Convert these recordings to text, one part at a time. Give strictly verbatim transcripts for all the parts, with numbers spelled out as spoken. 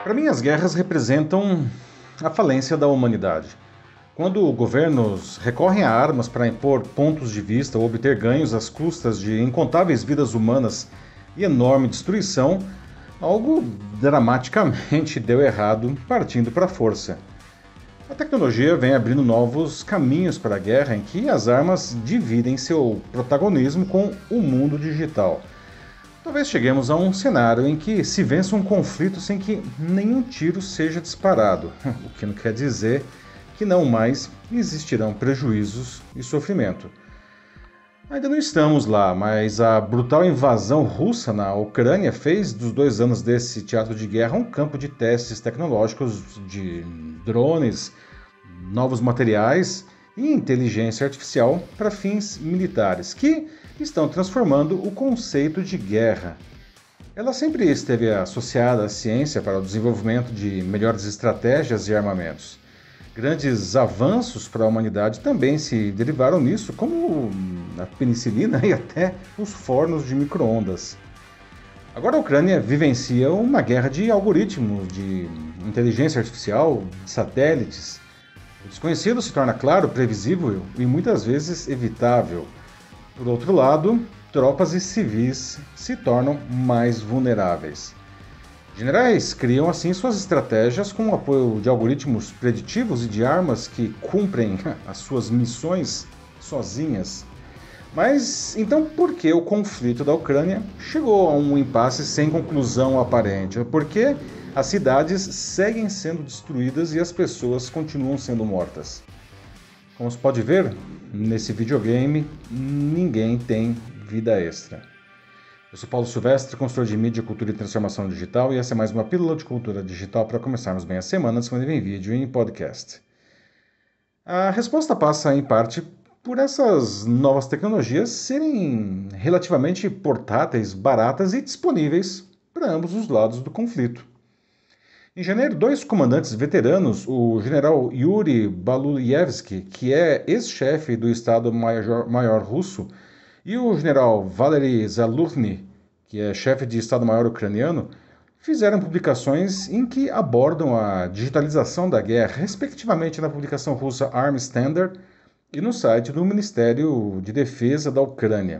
Para mim, as guerras representam a falência da humanidade. Quando governos recorrem a armas para impor pontos de vista ou obter ganhos às custas de incontáveis vidas humanas e enorme destruição, algo dramaticamente deu errado, partindo para a força. A tecnologia vem abrindo novos caminhos para a guerra em que as armas dividem seu protagonismo com o mundo digital. Talvez cheguemos a um cenário em que se vença um conflito sem que nenhum tiro seja disparado, o que não quer dizer que não mais existirão prejuízos e sofrimento. Ainda não estamos lá, mas a brutal invasão russa na Ucrânia fez dos dois anos desse teatro de guerra um campo de testes tecnológicos de drones, novos materiais e inteligência artificial para fins militares, que estão transformando o conceito de guerra. Ela sempre esteve associada à ciência para o desenvolvimento de melhores estratégias e armamentos. Grandes avanços para a humanidade também se derivaram nisso, como a penicilina e até os fornos de micro-ondas. Agora a Ucrânia vivencia uma guerra de algoritmos, de inteligência artificial, de satélites. O desconhecido se torna claro, previsível e muitas vezes evitável. Por outro lado, tropas e civis se tornam mais vulneráveis. Generais criam assim suas estratégias com o apoio de algoritmos preditivos e de armas que cumprem as suas missões sozinhas. Mas então por que o conflito da Ucrânia chegou a um impasse sem conclusão aparente? Por que as cidades seguem sendo destruídas e as pessoas continuam sendo mortas? Como se pode ver, nesse videogame ninguém tem vida extra. Eu sou Paulo Silvestre, consultor de mídia, cultura e transformação digital, e essa é mais uma pílula de cultura digital para começarmos bem a semana, disponível em vídeo e em podcast. A resposta passa, em parte, por essas novas tecnologias serem relativamente portáteis, baratas e disponíveis para ambos os lados do conflito. Em janeiro, dois comandantes veteranos, o general Yuri Baluyevsky, que é ex-chefe do Estado-Maior russo, e o general Valery Zaluzhny, que é chefe de Estado-Maior ucraniano, fizeram publicações em que abordam a digitalização da guerra, respectivamente na publicação russa Arm Standard e no site do Ministério de Defesa da Ucrânia.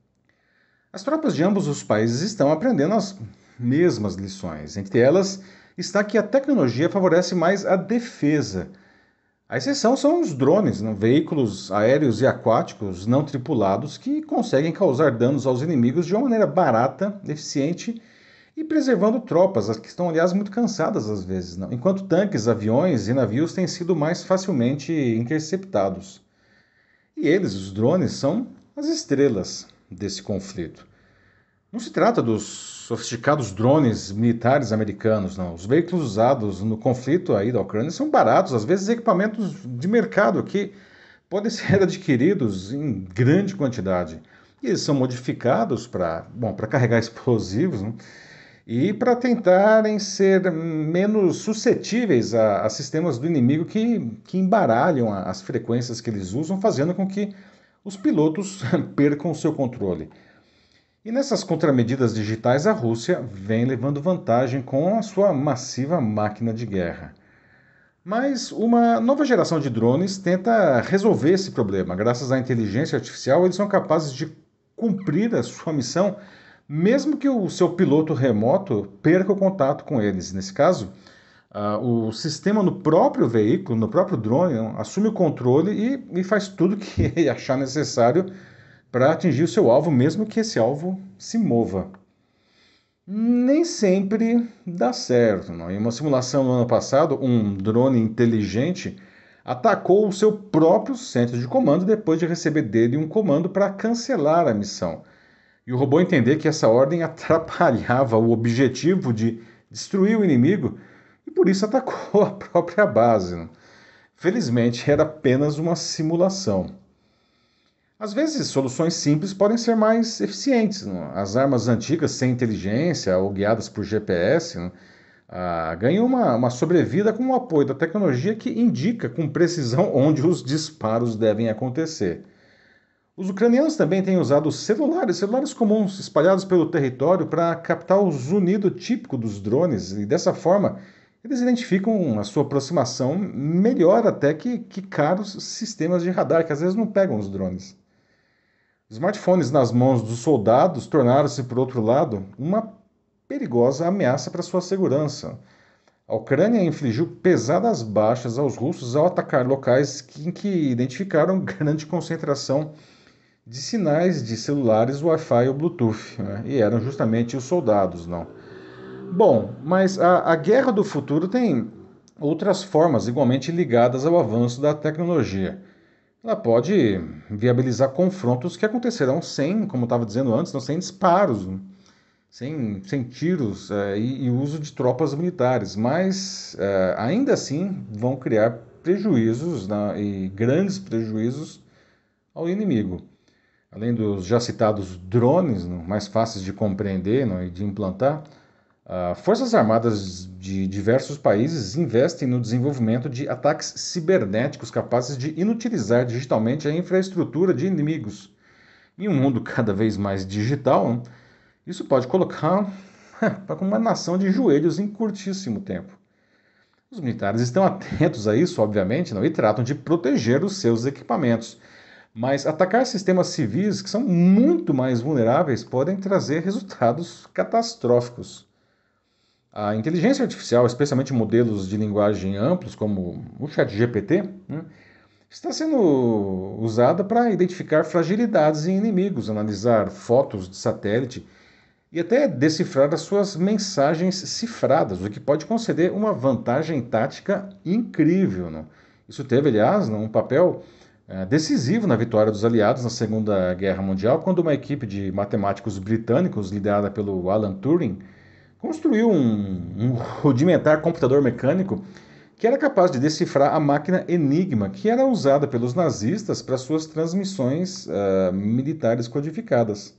As tropas de ambos os países estão aprendendo as mesmas lições. Entre elas está que a tecnologia favorece mais a defesa. A exceção são os drones, né? Veículos aéreos e aquáticos não tripulados que conseguem causar danos aos inimigos de uma maneira barata, eficiente e preservando tropas, que estão, aliás, muito cansadas às vezes, não? Enquanto tanques, aviões e navios têm sido mais facilmente interceptados. E eles, os drones, são as estrelas desse conflito. Não se trata dos sofisticados drones militares americanos, não. Os veículos usados no conflito aí da Ucrânia são baratos, às vezes equipamentos de mercado que podem ser adquiridos em grande quantidade. E eles são modificados para, bom, para carregar explosivos, né? E para tentarem ser menos suscetíveis a, a sistemas do inimigo que, que embaralham as frequências que eles usam, fazendo com que os pilotos percam o seu controle. E nessas contramedidas digitais, a Rússia vem levando vantagem com a sua massiva máquina de guerra. Mas uma nova geração de drones tenta resolver esse problema. Graças à inteligência artificial, eles são capazes de cumprir a sua missão, mesmo que o seu piloto remoto perca o contato com eles. Nesse caso, uh, o sistema no próprio veículo, no próprio drone, não, assume o controle e, e faz tudo o que ele achar necessário para atingir o seu alvo, mesmo que esse alvo se mova. Nem sempre dá certo. Não? Em uma simulação no ano passado, um drone inteligente atacou o seu próprio centro de comando depois de receber dele um comando para cancelar a missão. E o robô entender que essa ordem atrapalhava o objetivo de destruir o inimigo e por isso atacou a própria base. Não? Felizmente, era apenas uma simulação. Às vezes, soluções simples podem ser mais eficientes. Não? As armas antigas sem inteligência ou guiadas por G P S não? Ah, ganham uma, uma sobrevida com o apoio da tecnologia que indica com precisão onde os disparos devem acontecer. Os ucranianos também têm usado celulares, celulares comuns espalhados pelo território para captar o zunido típico dos drones e dessa forma eles identificam a sua aproximação melhor até que, que caros sistemas de radar que às vezes não pegam os drones. Smartphones nas mãos dos soldados tornaram-se, por outro lado, uma perigosa ameaça para sua segurança. A Ucrânia infligiu pesadas baixas aos russos ao atacar locais em que identificaram grande concentração de sinais de celulares, Wi-Fi ou Bluetooth, né? E eram justamente os soldados, não. Bom, mas a, a guerra do futuro tem outras formas igualmente ligadas ao avanço da tecnologia. Ela pode viabilizar confrontos que acontecerão sem, como eu estava dizendo antes, não, sem disparos, né? sem, sem tiros é, e, e uso de tropas militares, mas é, ainda assim vão criar prejuízos, né, e grandes prejuízos ao inimigo. Além dos já citados drones, né, mais fáceis de compreender, né, e de implantar, Uh, Forças Armadas de diversos países investem no desenvolvimento de ataques cibernéticos capazes de inutilizar digitalmente a infraestrutura de inimigos. Em um mundo cada vez mais digital, isso pode colocar uma nação de joelhos em curtíssimo tempo. Os militares estão atentos a isso, obviamente, não, e tratam de proteger os seus equipamentos. Mas atacar sistemas civis que são muito mais vulneráveis podem trazer resultados catastróficos. A inteligência artificial, especialmente modelos de linguagem amplos, como o ChatGPT, né, está sendo usada para identificar fragilidades em inimigos, analisar fotos de satélite e até decifrar as suas mensagens cifradas, o que pode conceder uma vantagem tática incrível. Né? Isso teve, aliás, um papel é, decisivo na vitória dos aliados na Segunda Guerra Mundial, quando uma equipe de matemáticos britânicos, liderada pelo Alan Turing, construiu um, um rudimentar computador mecânico que era capaz de decifrar a máquina Enigma, que era usada pelos nazistas para suas transmissões uh, militares codificadas.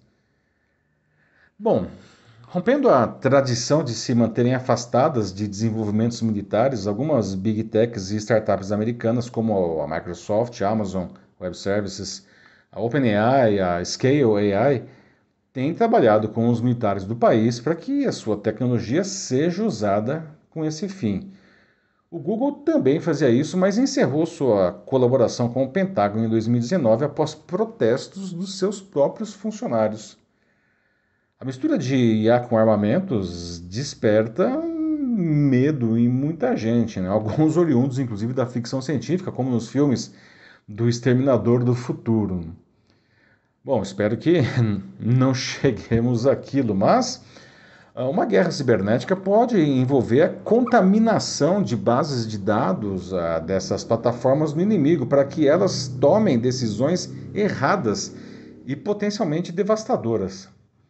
Bom, rompendo a tradição de se manterem afastadas de desenvolvimentos militares, algumas big techs e startups americanas, como a Microsoft, a Amazon Web Services, a OpenAI e a Scale A I, tem trabalhado com os militares do país para que a sua tecnologia seja usada com esse fim. O Google também fazia isso, mas encerrou sua colaboração com o Pentágono em dois mil e dezenove após protestos dos seus próprios funcionários. A mistura de I A com armamentos desperta medo em muita gente, né? Alguns oriundos, inclusive, da ficção científica, como nos filmes do Exterminador do Futuro. Bom, espero que não cheguemos àquilo, mas uma guerra cibernética pode envolver a contaminação de bases de dados uh, dessas plataformas no inimigo para que elas tomem decisões erradas e potencialmente devastadoras.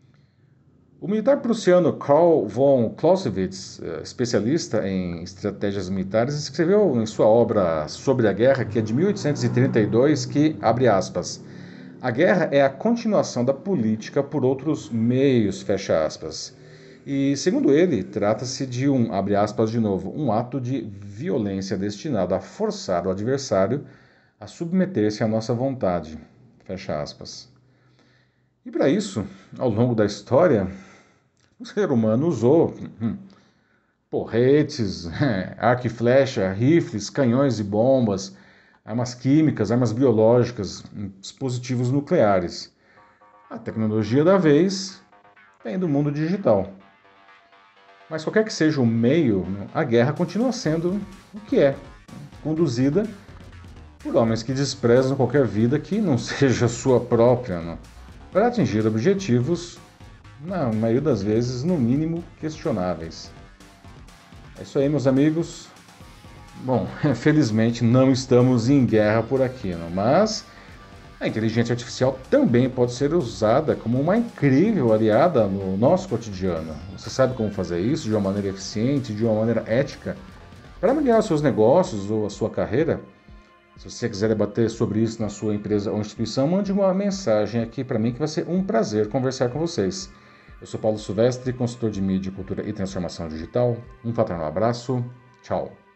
O militar prussiano Karl von Clausewitz, especialista em estratégias militares, escreveu em sua obra Sobre a Guerra, que é de mil oitocentos e trinta e dois, que, abre aspas, a guerra é a continuação da política por outros meios, fecha aspas. E, segundo ele, trata-se de um, abre aspas de novo, um ato de violência destinado a forçar o adversário a submeter-se à nossa vontade, fecha aspas. E para isso, ao longo da história, o ser humano usou hum, porretes, arco e flecha, rifles, canhões e bombas, armas químicas, armas biológicas, dispositivos nucleares. A tecnologia da vez vem do mundo digital. Mas qualquer que seja o meio, a guerra continua sendo o que é, conduzida por homens que desprezam qualquer vida que não seja sua própria, né? Para atingir objetivos, na maioria das vezes, no mínimo, questionáveis. É isso aí, meus amigos. Bom, felizmente não estamos em guerra por aqui, não? Mas a inteligência artificial também pode ser usada como uma incrível aliada no nosso cotidiano. Você sabe como fazer isso de uma maneira eficiente, de uma maneira ética, para melhorar seus negócios ou a sua carreira? Se você quiser debater sobre isso na sua empresa ou instituição, mande uma mensagem aqui para mim que vai ser um prazer conversar com vocês. Eu sou Paulo Silvestre, consultor de mídia, cultura e transformação digital. Um fraternal abraço. Tchau.